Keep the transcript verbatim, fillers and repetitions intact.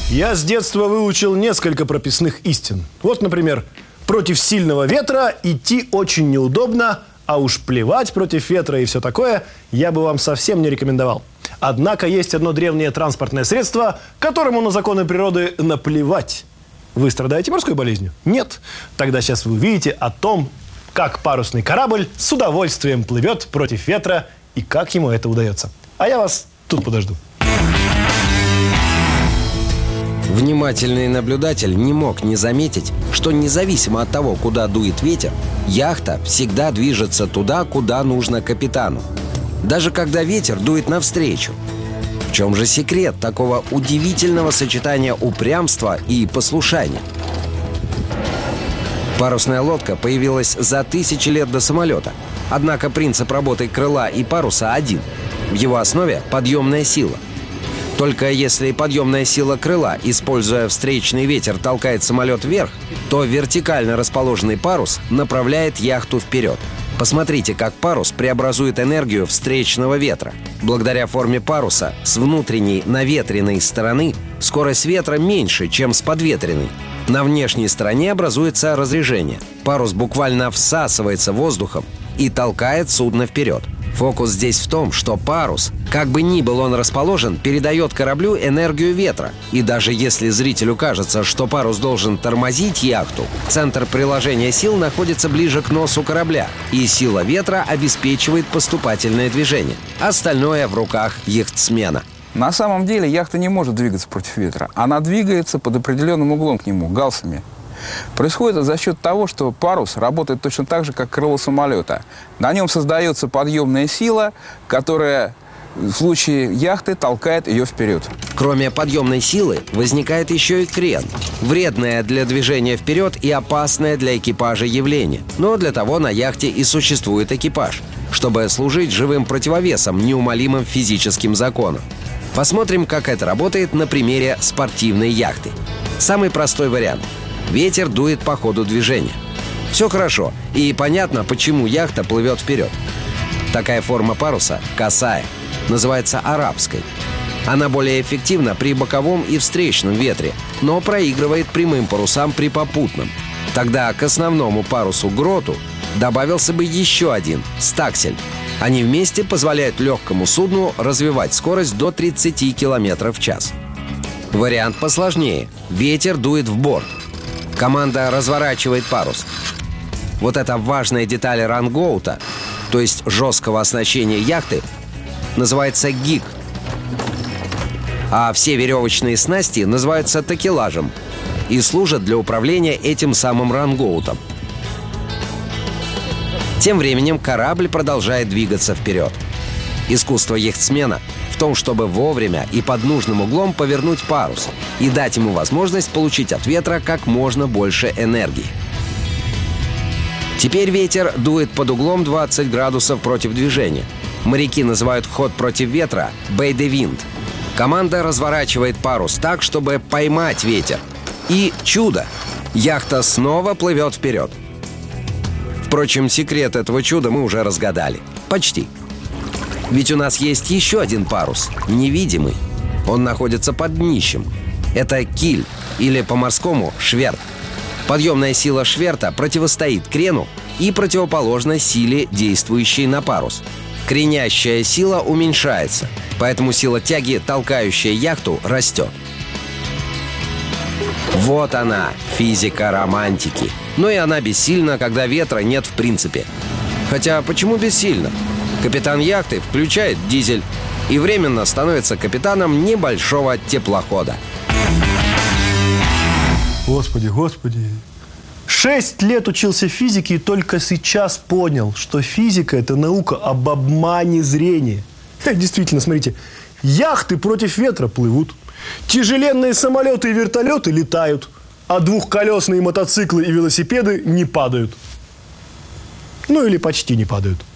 Я с детства выучил несколько прописных истин. Вот, например, против сильного ветра идти очень неудобно, а уж плевать против ветра и все такое я бы вам совсем не рекомендовал. Однако есть одно древнее транспортное средство, которому на законы природы наплевать. Вы страдаете морской болезнью? Нет? Тогда сейчас вы увидите о том, как парусный корабль с удовольствием плывет против ветра и как ему это удается. А я вас тут подожду. Внимательный наблюдатель не мог не заметить, что независимо от того, куда дует ветер, яхта всегда движется туда, куда нужно капитану. Даже когда ветер дует навстречу. В чем же секрет такого удивительного сочетания упрямства и послушания? Парусная лодка появилась за тысячи лет до самолета. Однако принцип работы крыла и паруса один. В его основе подъемная сила. Только если подъемная сила крыла, используя встречный ветер, толкает самолет вверх, то вертикально расположенный парус направляет яхту вперед. Посмотрите, как парус преобразует энергию встречного ветра. Благодаря форме паруса с внутренней наветренной стороны скорость ветра меньше, чем с подветренной. На внешней стороне образуется разрежение. Парус буквально всасывается воздухом и толкает судно вперед. Фокус здесь в том, что парус, как бы ни был он расположен, передает кораблю энергию ветра. И даже если зрителю кажется, что парус должен тормозить яхту, центр приложения сил находится ближе к носу корабля, и сила ветра обеспечивает поступательное движение. Остальное в руках яхтсмена. На самом деле яхта не может двигаться против ветра. Она двигается под определенным углом к нему, галсами. Происходит это за счет того, что парус работает точно так же, как крыло самолета. На нем создается подъемная сила, которая в случае яхты толкает ее вперед. Кроме подъемной силы возникает еще и крен. Вредное для движения вперед и опасное для экипажа явление. Но для того на яхте и существует экипаж, чтобы служить живым противовесом неумолимым физическим законам. Посмотрим, как это работает на примере спортивной яхты. Самый простой вариант. Ветер дует по ходу движения. Все хорошо, и понятно, почему яхта плывет вперед. Такая форма паруса – косая, называется арабской. Она более эффективна при боковом и встречном ветре, но проигрывает прямым парусам при попутном. Тогда к основному парусу гроту добавился бы еще один – стаксель. Они вместе позволяют легкому судну развивать скорость до тридцати километров в час. Вариант посложнее. Ветер дует в борт. Команда разворачивает парус. Вот эта важная деталь рангоута, то есть жесткого оснащения яхты, называется гиг. А все веревочные снасти называются такелажем и служат для управления этим самым рангоутом. Тем временем корабль продолжает двигаться вперед. Искусство яхтсмена в том, чтобы вовремя и под нужным углом повернуть парус и дать ему возможность получить от ветра как можно больше энергии. Теперь ветер дует под углом двадцать градусов против движения. Моряки называют ход против ветра «bay the wind». Команда разворачивает парус так, чтобы поймать ветер. И чудо! Яхта снова плывет вперед. Впрочем, секрет этого чуда мы уже разгадали. Почти. Ведь у нас есть еще один парус, невидимый. Он находится под днищем. Это киль, или по-морскому шверт. Подъемная сила шверта противостоит крену и противоположна силе, действующей на парус. Кренящая сила уменьшается, поэтому сила тяги, толкающая яхту, растет. Вот она, физика романтики. Но и она бессильна, когда ветра нет в принципе. Хотя почему бессильна? Капитан яхты включает дизель и временно становится капитаном небольшого теплохода. Господи, господи. Шесть лет учился физике и только сейчас понял, что физика – это наука об обмане зрения. Действительно, смотрите, яхты против ветра плывут, тяжеленные самолеты и вертолеты летают, а двухколесные мотоциклы и велосипеды не падают. Ну или почти не падают.